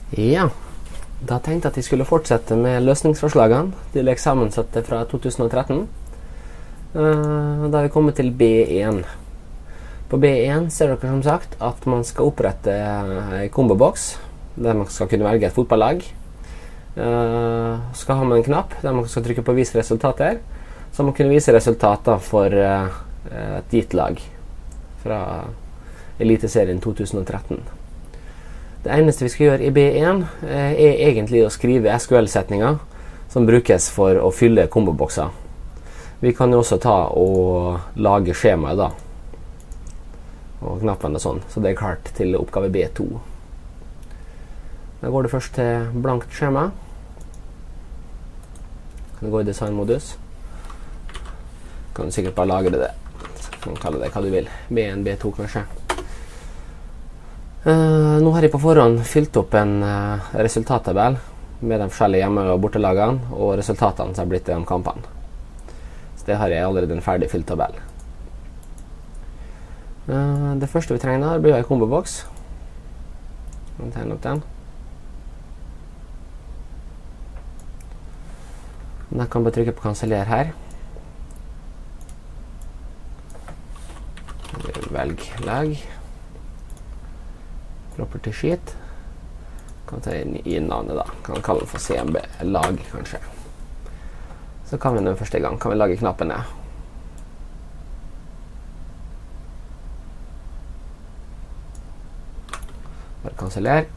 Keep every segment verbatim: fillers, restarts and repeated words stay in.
Ja, da tenkte jeg at jeg skulle fortsette med løsningsforslagene til eksamenssettet fra to tusen og tretten. Uh, da har vi kommet til B én. På B én ser dere som sagt at man skal opprette en komboboks der man skal kunne velge et fotballag. Uh, skal ha med en knapp der man skal trykke på vis resultater, så man kunne vise resultater for uh, et gitt lag fra Eliteserien to tusen og tretten. Det eneste vi skal gjøre i B én eh, er egentlig å skrive S Q L-setninger som brukes for å fylle kombobokser. Vi kan jo også ta og lage skjemaet da, og knappene og sånn, så det er klart til oppgave B to. Da går det først til blankt skjema. Kan du gå i designmodus. Kan du sikkert bare lagre det. Kan kalle det hva du vil. B én, B to kanskje. Uh, nå har jeg på forhånd fylt opp en uh, resultattabell med de forskjellige hjemme- og bortelagene og resultatene som har blitt i de kampene. Så det har jeg allerede en ferdig fylt tabell. Uh, det første vi trenger her blir en komboboks. Jeg tegner opp den. Da kan jeg bare trykke på kanseller her. Velg lag. Property sheet. Kan ta inn i navnet da. Kan kalle det for C M B lag kanskje. Så kan vi nå første gang kan vi lage knappene. Bare kanseller.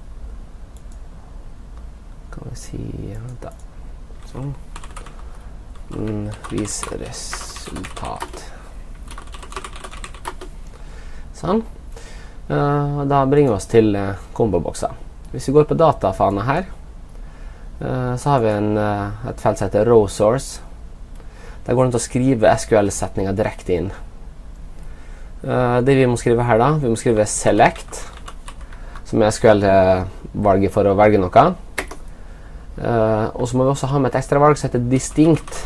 Kan vi si da. Sånn. Mm, vis resultat. Sånn. Uh, da bringer vi oss til uh, kombobokser. Hvis vi går på datafana her, uh, så har vi en, uh, et felt som heter row source. Der går det til å skrive S Q L-setninger direkte inn. Uh, det vi må skrive her da, vi må skrive select, som er S Q L-valget for å velge noe. Uh, og så må vi også ha med et ekstra valg som heter distinct.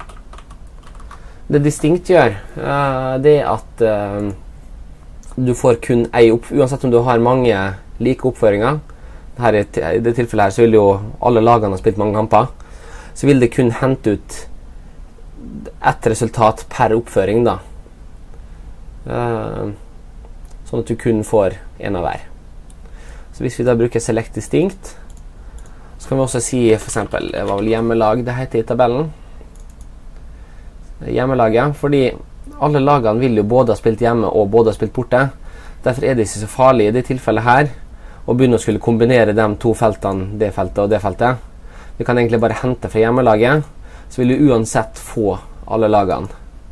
Det distinct gjør, uh, det er at uh, du får kun ei opp, uansett om du har mange like oppføringer. Her i, I det tilfellet her så vil jo alle lagene ha spilt mange kamper. Så vil det kun hente ut ett resultat per oppføring da. Uh, sånn at du kun får en av hver. Så hvis vi da bruker select distinct, så kan vi også si for eksempel, det var vel hjemmelag det heter i tabellen. Hjemmelaget, fordi alle lagene vil jo både ha spilt hjemme og både ha spilt borte. Derfor er det ikke så farlig i det tilfellet her å begynne å skulle kombinere de to feltene, det feltet og det feltet. Vi kan egentlig bare hente fra hjemmelaget, så vil du uansett få alle lagene.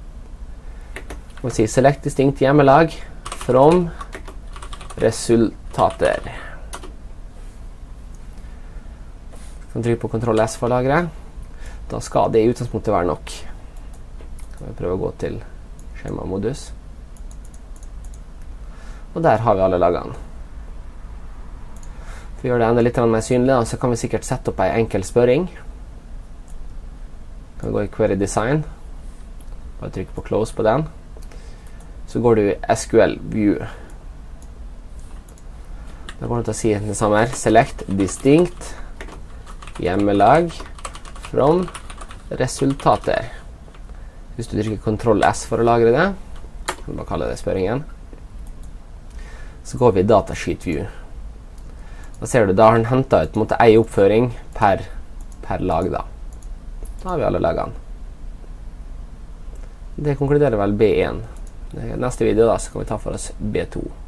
Vi si select distinct hjemmelag from resultater. Vi kan trykke på kontroll S for å lagre. Da skal det i utgangspunktet være nok. Kan vi prøve å gå til skjemamodus. Og der har vi alle lagene. For å gjøre det enda litt mer synlig, da, så kan vi sikkert sette opp en enkel spørring. Kan gå i Query Design. Bare trykke på Close på den. Så går du i S Q L View. Da går det til å si det samme her. Select distinct hjemmelag from resultater. Hvis du trykker kontroll S for å lagre det, kan du bare kalle det spørringen. Så går vi i datasheet view. Da ser du, da har den hentet ut mot en oppføring per, per lag da. Da har vi alle lagene. Det konkluderer vel B én. I neste video da, så kan vi ta for oss B to.